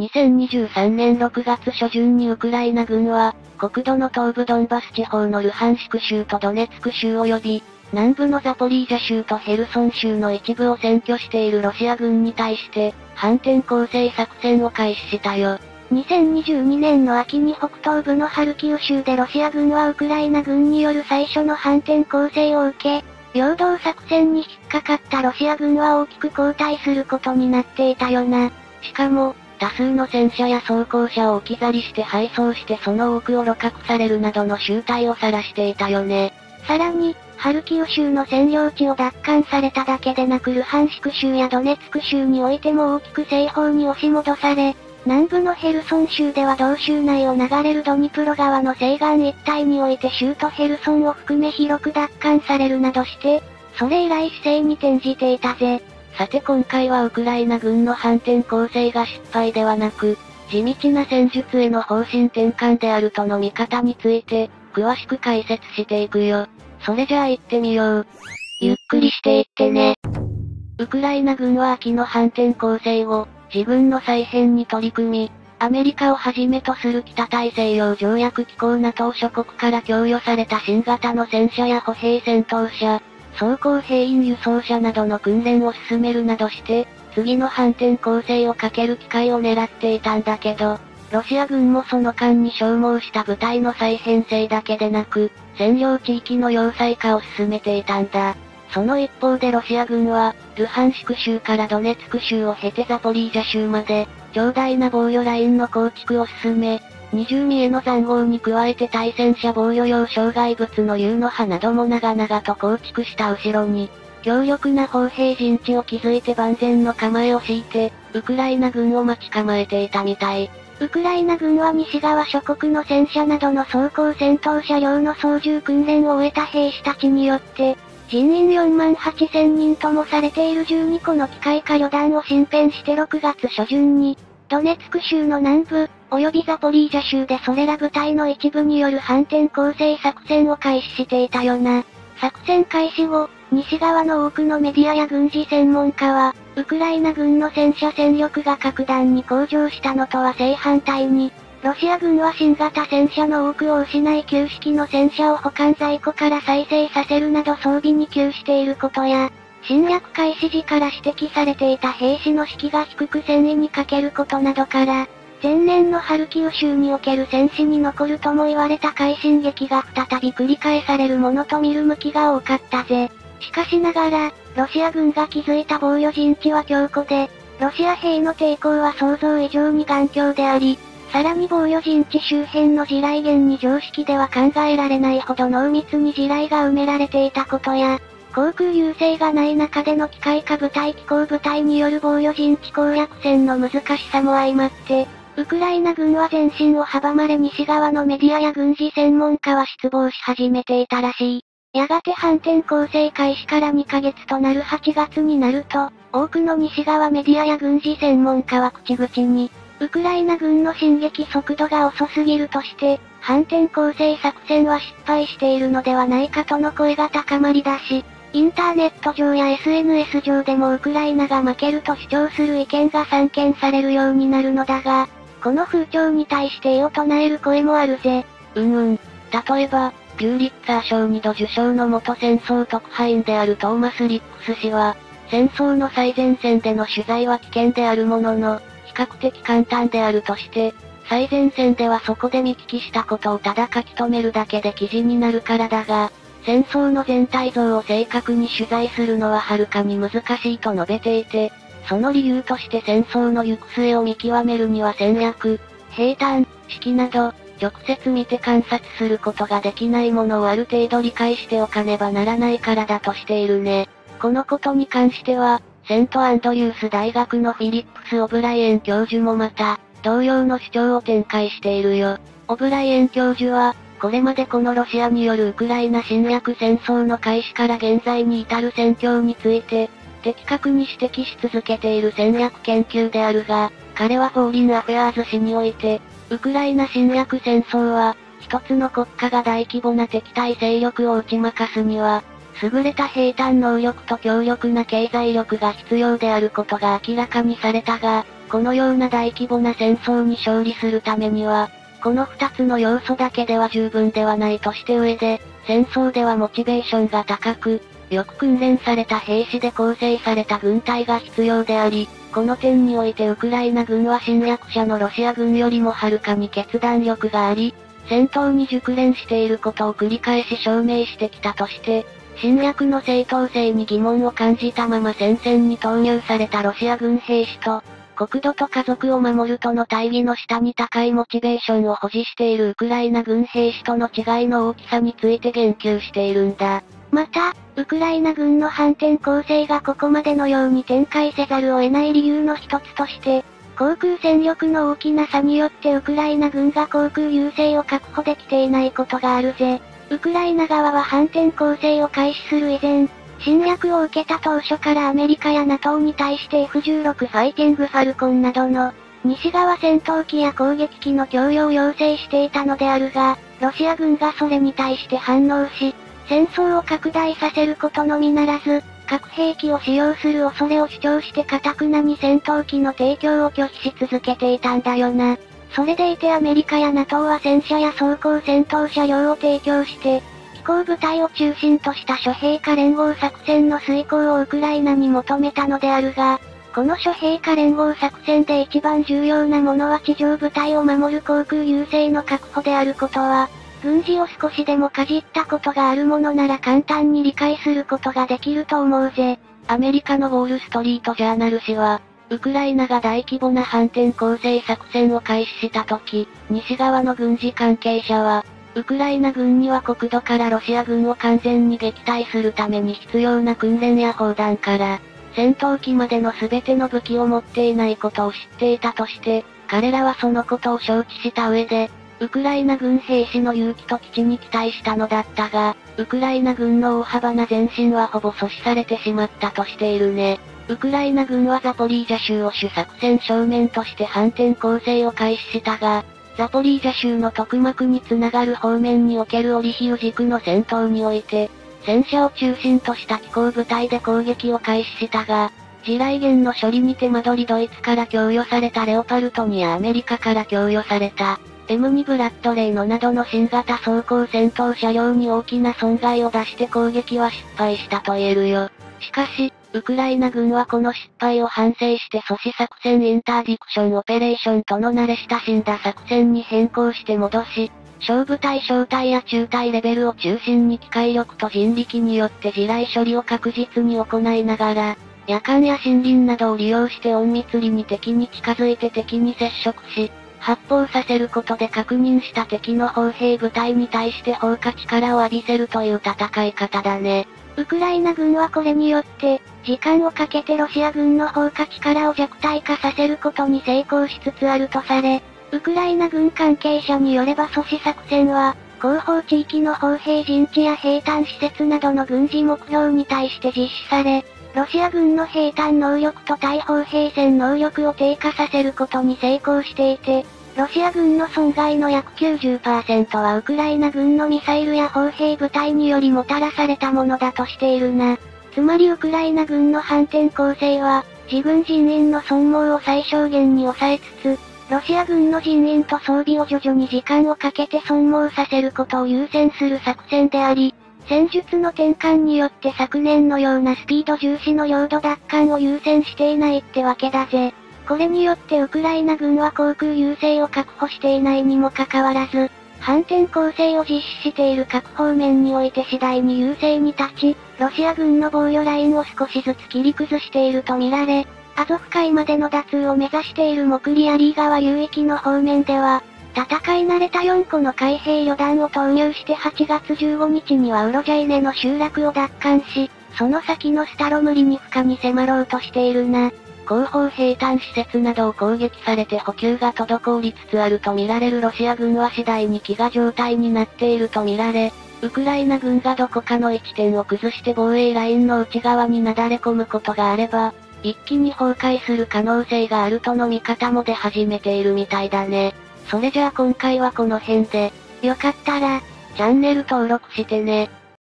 2023年6月初旬にウクライナ軍は、国土の東部ドンバス地方のルハンシク州とドネツク州及び、南部のザポリージャ州とヘルソン州の一部を占拠しているロシア軍に対して、反転攻勢作戦を開始したよ。 2022年の秋に北東部のハルキウ州でロシア軍はウクライナ軍による最初の反転攻勢を受け、陽動作戦に引っかかったロシア軍は大きく後退することになっていたよな。 しかも、多数の戦車や装甲車を置き去りして敗走してその多くを鹵獲されるなどの醜態を晒していたよね。 さらに、ハルキウ州の占領地を奪還されただけでなくルハンシク州やドネツク州においても大きく西方に押し戻され、南部のヘルソン州では同州内を流れるドニプロ川の西岸一帯において州都ヘルソンを含め広く奪還されるなどして、それ以来姿勢に転じていたぜ。 さて今回はウクライナ軍の反転攻勢が失敗ではなく、地道な戦術への方針転換であるとの見方について、詳しく解説していくよ。それじゃあ行ってみよう。ゆっくりしていってね。ウクライナ軍は秋の反転攻勢後、自軍の再編に取り組み、アメリカをはじめとする北大西洋条約機構 NATO 諸国から供与された新型の戦車や歩兵戦闘車、装甲兵員輸送車などの訓練を進めるなどして、次の反転攻勢をかける機会を狙っていたんだけど、ロシア軍もその間に消耗した部隊の再編成だけでなく、占領地域の要塞化を進めていたんだ。その一方でロシア軍は、ルハンシク州からドネツク州を経てザポリージャ州まで、強大な防御ラインの構築を進め、二重見への塹壕に加えて対戦車防御用障害物の竜の歯なども長々と構築した後ろに、強力な砲兵陣地を築いて万全の構えを敷いて、ウクライナ軍を待ち構えていたみたい。 ウクライナ軍は西側諸国の戦車などの装甲戦闘車両の操縦訓練を終えた兵士たちによって、人員4万8000人ともされている12個の機械化旅団を新編して6月初旬に、ドネツク州の南部、及びザポリージャ州でそれら部隊の一部による反転攻勢作戦を開始していたよな。作戦開始後、西側の多くのメディアや軍事専門家は、ウクライナ軍の戦車戦力が格段に向上したのとは正反対に、ロシア軍は新型戦車の多くを失い旧式の戦車を保管在庫から再生させるなど装備に窮していることや、侵略開始時から指摘されていた兵士の士気が低く戦意に欠けることなどから、前年のハルキウ州における戦死に残るとも言われた快進撃が再び繰り返されるものと見る向きが多かったぜ。しかしながら、ロシア軍が築いた防御陣地は強固で、ロシア兵の抵抗は想像以上に頑強であり、さらに防御陣地周辺の地雷原に常識では考えられないほど濃密に地雷が埋められていたことや、航空優勢がない中での機械化部隊機構部隊による防御陣地攻略戦の難しさも相まって、ウクライナ軍は前進を阻まれ西側のメディアや軍事専門家は失望し始めていたらしい。やがて反転攻勢開始から2ヶ月となる8月になると、多くの西側メディアや軍事専門家は口々に、ウクライナ軍の進撃速度が遅すぎるとして、反転攻勢作戦は失敗しているのではないかとの声が高まりだし、インターネット上や SNS 上でもウクライナが負けると主張する意見が散見されるようになるのだが、この風潮に対して異を唱える声もあるぜ。 例えば、ピューリッツァー賞2度受賞の元戦争特派員であるトーマス・リックス氏は、戦争の最前線での取材は危険であるものの、比較的簡単であるとして、最前線ではそこで見聞きしたことをただ書き留めるだけで記事になるからだが、戦争の全体像を正確に取材するのははるかに難しいと述べていて、その理由として戦争の行く末を見極めるには戦略、兵站、指揮など、直接見て観察することができないものをある程度理解しておかねばならないからだとしているね。このことに関しては、セントアンドリュース大学のフィリップス・オブライエン教授もまた、同様の主張を展開しているよ。オブライエン教授は、これまでこのロシアによるウクライナ侵略戦争の開始から現在に至る戦況について、的確に指摘し続けている戦略研究であるが、彼はフォーリン・アフェアーズ誌において、ウクライナ侵略戦争は、一つの国家が大規模な敵対勢力を打ち負かすには、優れた兵站能力と強力な経済力が必要であることが明らかにされたが、 このような大規模な戦争に勝利するためには、この2つの要素だけでは十分ではないとして上で、戦争ではモチベーションが高く、よく訓練された兵士で構成された軍隊が必要であり、この点においてウクライナ軍は侵略者のロシア軍よりもはるかに決断力があり、戦闘に熟練していることを繰り返し証明してきたとして、侵略の正当性に疑問を感じたまま戦線に投入されたロシア軍兵士と、国土と家族を守るとの大義の下に高いモチベーションを保持しているウクライナ軍兵士との違いの大きさについて言及しているんだ。 また、ウクライナ軍の反転攻勢がここまでのように展開せざるを得ない理由の一つとして、航空戦力の大きな差によってウクライナ軍が航空優勢を確保できていないことがあるぜ。ウクライナ側は反転攻勢を開始する以前、侵略を受けた当初からアメリカや NATO に対して F-16 ファイティングファルコンなどの西側戦闘機や攻撃機の供与を要請していたのであるが、ロシア軍がそれに対して反応し、戦争を拡大させることのみならず、核兵器を使用する恐れを主張して堅くなに戦闘機の提供を拒否し続けていたんだよな。それでいてアメリカや NATO は戦車や装甲戦闘車両を提供して、機甲部隊を中心とした諸兵化連合作戦の遂行をウクライナに求めたのであるが、この諸兵化連合作戦で一番重要なものは地上部隊を守る航空優勢の確保であることは、軍事を少しでもかじったことがあるものなら簡単に理解することができると思うぜ。 アメリカのウォールストリートジャーナル紙は、ウクライナが大規模な反転攻勢作戦を開始した時、西側の軍事関係者は、ウクライナ軍には国土からロシア軍を完全に撃退するために必要な訓練や砲弾から、戦闘機までの全ての武器を持っていないことを知っていたとして、彼らはそのことを承知した上で、ウクライナ軍兵士の勇気と基地に期待したのだったが、ウクライナ軍の大幅な前進はほぼ阻止されてしまったとしているね。ウクライナ軍はザポリージャ州を主作戦正面として反転攻勢を開始したが、ザポリージャ州のトクマクにつながる方面におけるオリヒウ軸の戦闘において、戦車を中心とした機甲部隊で攻撃を開始したが、地雷原の処理に手間取りドイツから供与されたレオパルト2やアメリカから供与された、M2 ブラッドレイのなどの新型装甲戦闘車両に大きな損害を出して攻撃は失敗したと言えるよ。しかし、ウクライナ軍はこの失敗を反省して阻止作戦インターディクションオペレーションとの慣れ親しんだ作戦に変更して戻し、小部隊小隊や中隊レベルを中心に機械力と人力によって地雷処理を確実に行いながら、夜間や森林などを利用して隠密裏に敵に近づいて敵に接触し、発砲させることで確認した敵の砲兵部隊に対して砲火力を浴びせるという戦い方だね。 ウクライナ軍はこれによって、時間をかけてロシア軍の砲火力を弱体化させることに成功しつつあるとされ、ウクライナ軍関係者によれば阻止作戦は、後方地域の砲兵陣地や兵站施設などの軍事目標に対して実施され、ロシア軍の兵站能力と対砲兵戦能力を低下させることに成功していて、ロシア軍の損害の約 90% はウクライナ軍のミサイルや砲兵部隊によりもたらされたものだとしているな。つまりウクライナ軍の反転攻勢は、自軍人員の損耗を最小限に抑えつつ、ロシア軍の人員と装備を徐々に時間をかけて損耗させることを優先する作戦であり、戦術の転換によって昨年のようなスピード重視の領土奪還を優先していないってわけだぜ。これによってウクライナ軍は航空優勢を確保していないにもかかわらず、反転攻勢を実施している各方面において次第に優勢に立ち、ロシア軍の防御ラインを少しずつ切り崩しているとみられ、アゾフ海までの脱を目指しているモクリアリー川流域の方面では、戦い慣れた4個の海兵旅団を投入して8月15日にはウロジャイネの集落を奪還し、その先のスタロムリニフカに迫ろうとしているな。後方兵站施設などを攻撃されて補給が滞りつつあるとみられるロシア軍は次第に飢餓状態になっているとみられ、ウクライナ軍がどこかの一点を崩して防衛ラインの内側になだれ込むことがあれば、一気に崩壊する可能性があるとの見方も出始めているみたいだね。それじゃあ今回はこの辺で、よかったら、チャンネル登録してね。